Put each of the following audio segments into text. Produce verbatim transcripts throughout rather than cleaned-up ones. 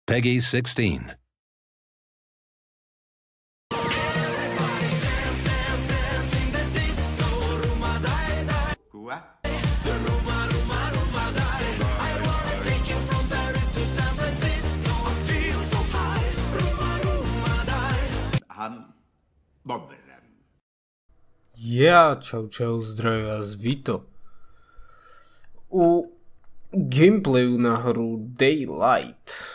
Peggy sixteen. Han Bobberem. Ja, čau čau, zdravím vás Vito. U gameplayu na hru Daylight.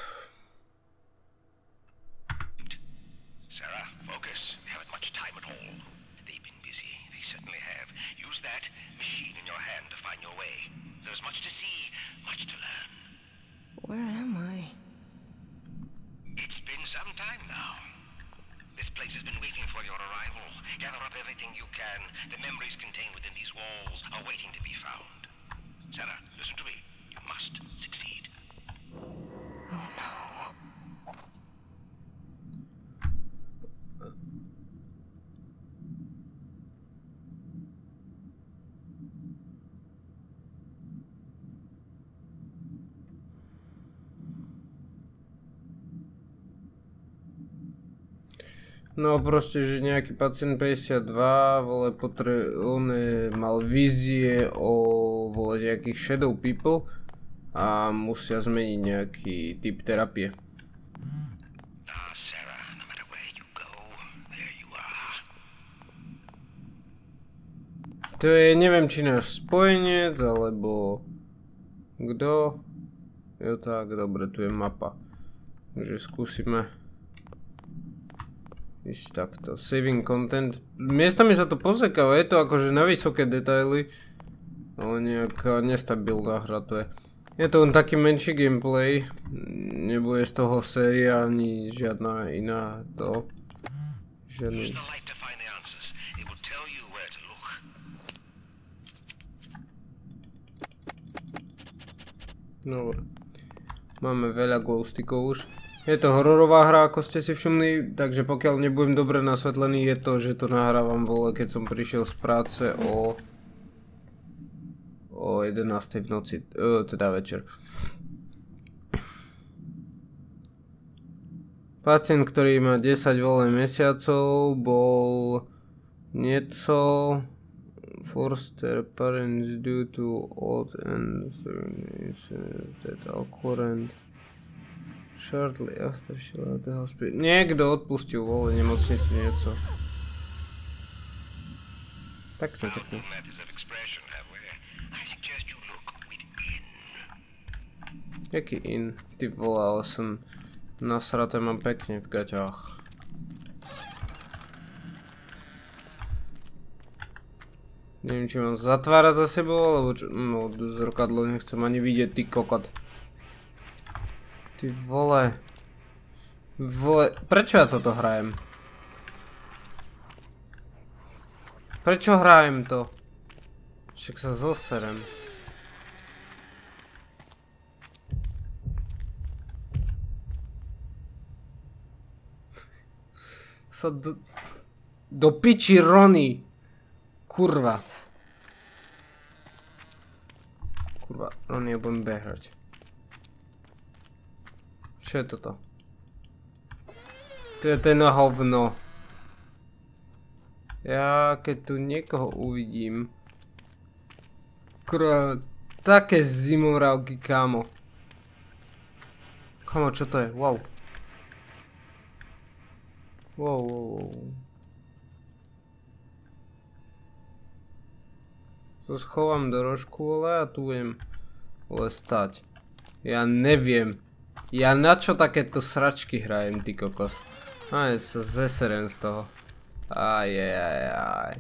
Sarah, focus. We haven't much time at all. They've been busy. They certainly have. Use that machine in your hand to find your way. There's much to see, much to learn. Where am I? It's been some time now. This place has been waiting for your arrival. Gather up everything you can. The memories contained within these walls are waiting to be found. Sarah, listen to me. You must succeed. Oh no. No proste, že nejaký pacient päťdesiatdva, vole, potre... on je, mal vízie o, vole, nejakých shadow people a musia zmeniť nejaký typ terapie. Ah, Sarah, no matter where you go, there you are. To je, neviem, či náš spojenec, alebo... Kto? Jo tak, dobre, tu je mapa. Takže skúsime... ísť takto. Saving content. Miestami sa to posekáva, je to akože na vysoké detaily. Ale nejaká nestabilná hra to je. Je to len taký menší gameplay. Nebude z toho séria ani žiadna iná to. Žiadny... Dobre. Máme veľa glowstickov už. Je to hororová hra, ako ste si všimli, takže pokiaľ nebudem dobre nasvetlený, je to, že to nahrávam, vole, keď som prišiel z práce o o jedenástej v noci, uh, teda večer. Pacient, ktorý má desať voľné mesiacov, bol nieco foster parents due to old and that occurred shortly after she left the hospital. Niekto odpustil, vole, nemocnicu niečo. Pekne, pekne. Jaký in? Ty vole, ale som nasraté, mám pekne v gaťách. Neviem, či mám zatvárať za sebou, alebo čo? No, zrkadlo nechcem ani vidieť, ty kokot. Ty vole. Vole. Prečo ja toto hrajem? Prečo hrajem to? Však sa zoserem. Sa do... Do piči Rony. Kurva. Kurva, Rony, ja budem behať. Čo je toto? To je ten hovno. Ja keď tu niekoho uvidím. Kurva, také zimomrávky, kámo. Kámo, čo to je? Wow. Wow, wow, wow. To schovám do rožku, ale ja tu budem ale stať. Ja neviem. Ja na čo takéto sračky hrajem, ty kokos? Aj sa zeserem z toho. Aj, aj, aj, aj.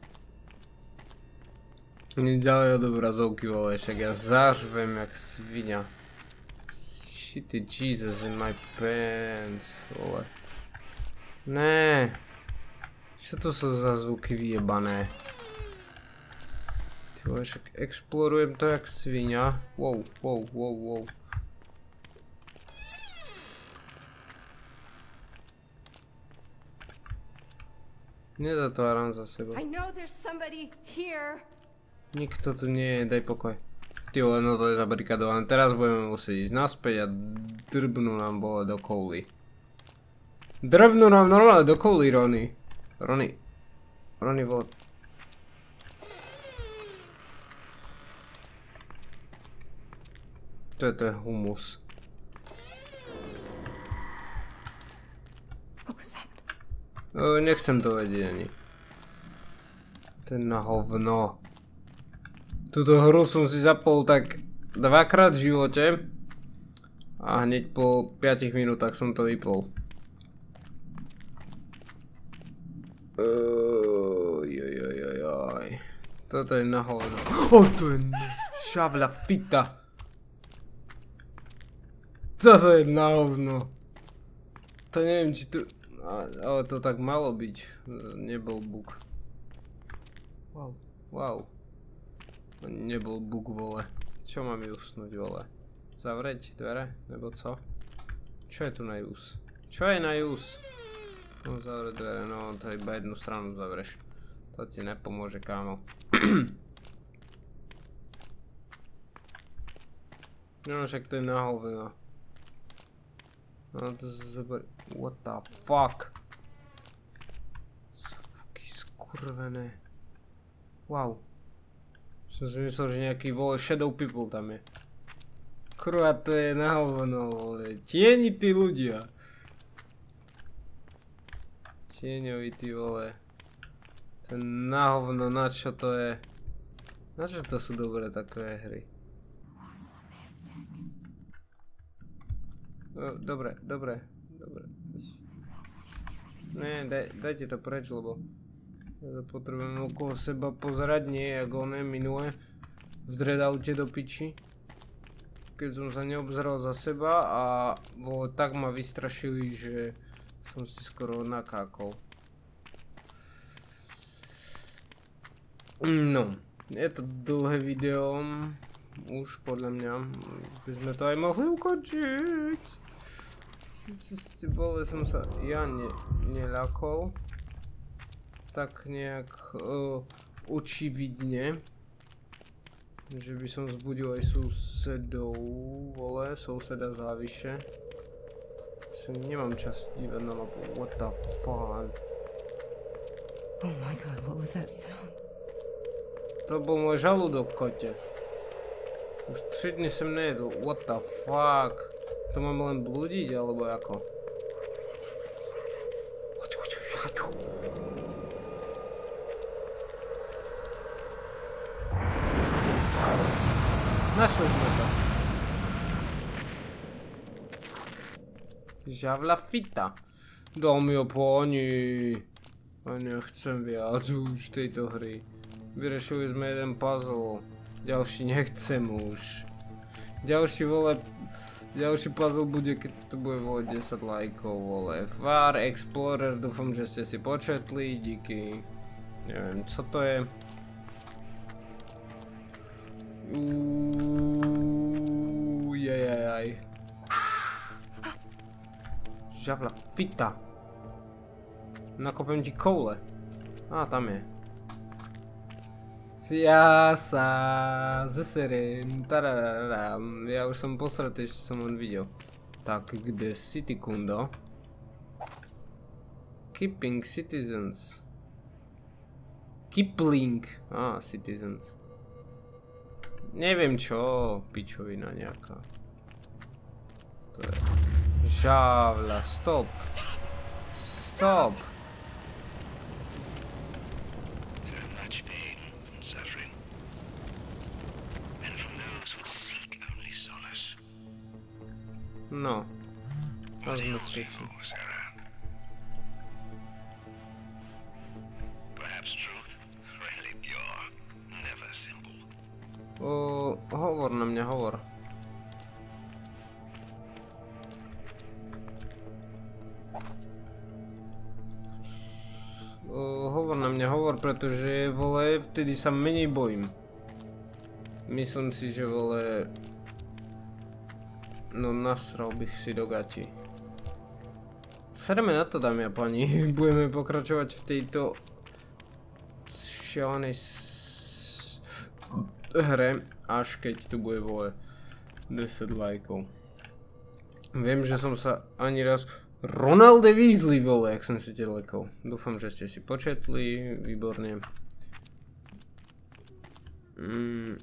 Mne ďalej od obrazovky, vole, však ja zařvem jak svinia. Shitty Jesus in my pants, vole. Né. Čo to sú za zvuky vyjebané? Ty vole, však explorujem to jak svinia. Wow, wow, wow, wow. Nezatváram za sebou. Nikto tu nie je, daj pokoj. Ty vole, no to je zabarikadované. Teraz budeme musieť ísť naspäť a drbnú nám vole do kouli. Drbnú nám normálne do kouli, Ronny. Ronny. Ronny, vole. To je, to je humus. What was that? O, nechcem to vedieť ani. To je na hovno. Túto hru som si zapol tak dvakrát v živote a hneď po piatich minútach som to vypol. Ojojojojoj. Toto je na hovno. O, to je šavla fita. Toto je na hovno. To neviem, či tu... Ale to tak malo byť. Nebol bug. Wow, wow. Nebol bug, vole. Čo mám jusnúť, vole? Zavrieť dvere? Nebo co? Čo je tu na jus? Čo je na jus? No zavrieť dvere, no to iba jednu stranu zavreš. To ti nepomôže, kámo. No však to je na hovno. No to zabr... What the fuck? Fuky skurvené. Wow. Som si myslel, že nejaký vole shadow people tam je. Kurva, to je na hovno, vole. Tienití ľudia. Tieňovití, vole. To je na hovno, na čo to je? Na čo to sú dobré takové hry? O, dobre, dobre, dobre. Ne, daj, dajte to preč, lebo ja potrebujem okolo seba pozerať, nie ako oné minule v dreadoute do piči. Keď som sa neobzeral za seba a vo, tak ma vystrašili, že som si skoro nakákol. No, je to dlhé video, už podľa mňa by sme to aj mohli ukončiť. Sice bole som sa ja ne, neľakol. Tak nejak uh, očividne, že by som vzbudil aj susedov, vole, souseda závyše. Som nemám čas dívať na mapu, what the fuck. Oh my god, what was that sound? To bol môj žalúdok, kote. Už tri dny som nejedol, what the fuck. To mám len blúdiť, alebo ako? Našli sme to. Žavla fita. Dámy a páni. A nechcem viac už tejto hry. Vyriešili sme jeden puzzle. Ďalší nechcem už. Ďalší vole... Ďalší puzzle bude, keď to bude vole desať lajkov, vole. Far Explorer, dúfam, že ste si početli, díky. Neviem, co to je. Uuuu, jajajaj. Žavla fita. Nakopem ti koule. Á, tam je. Ja sa zeserem, tarararam, ja už som posratý, ešte som on videl. Tak, kde City Kundo? Keeping Citizens. Kipling. Á, Citizens. Neviem čo, pičovina nejaká. To je... Žavla, stop. Stop. No. Rozmyslíš. O, hovor na mňa, hovor. O, hovor na mňa, hovor, pretože vole, vtedy sa menej bojím. Myslím si, že vole... No nasral bych si do gati. Sereme na to, dámy a páni. Budeme pokračovať v tejto šialenej hre. Až keď tu bude vole desať lajkov. Viem, že som sa ani raz... Ronaldo Weasley, vole, jak som si te lekol. Dúfam, že ste si početli, výborne. Mm.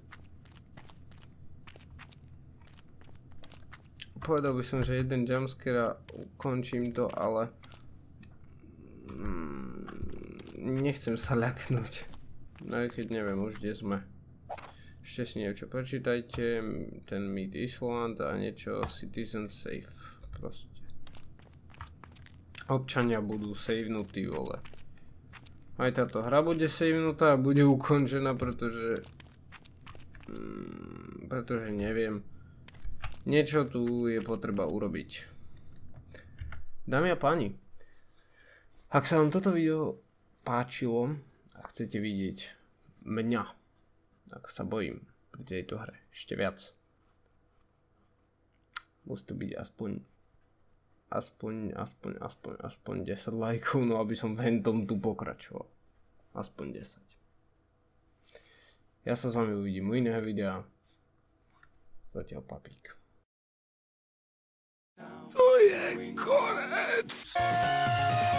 Povedal by som, že jeden jumpscare a ukončím to, ale... Mm. Nechcem sa ľaknúť. No keď neviem už, kde sme. Ešte si niečo prečítajte, ten Meet Island a niečo Citizen Safe, proste. Občania budú savenutí, vole. Aj táto hra bude savenutá a bude ukončená, pretože... Mm, pretože neviem. Niečo tu je potreba urobiť. Dámy a páni, ak sa vám toto video páčilo a chcete vidieť mňa, ako sa bojím pri tejto hre ešte viac, musí to byť aspoň aspoň, aspoň, aspoň, aspoň desať lajkov, no aby som v hentom tu pokračoval. Aspoň desať. Ja sa s vami uvidím u iného videa. Zatiaľ papík. To je konec!